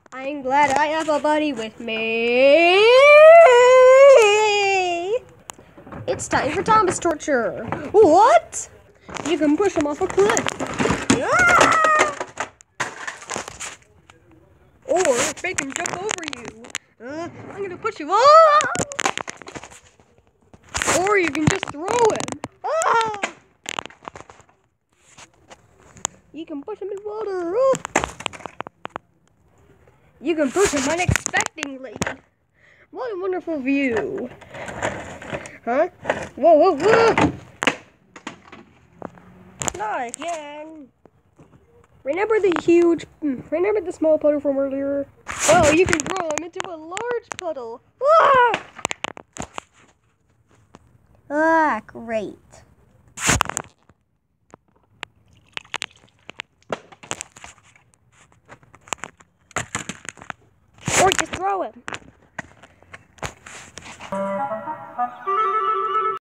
I'm glad I have a buddy with me. It's time for Thomas torture. What? You can push him off a cliff. Ah! Or they can jump over you. I'm gonna push you off. Or you can just throw him. Ah! You can push him in water. Oh. You can push him unexpectedly. What a wonderful view. Huh? Whoa, whoa, whoa! Not again. Remember the small puddle from earlier? Well, you can throw him into a large puddle. Ah, great. Or just throw him.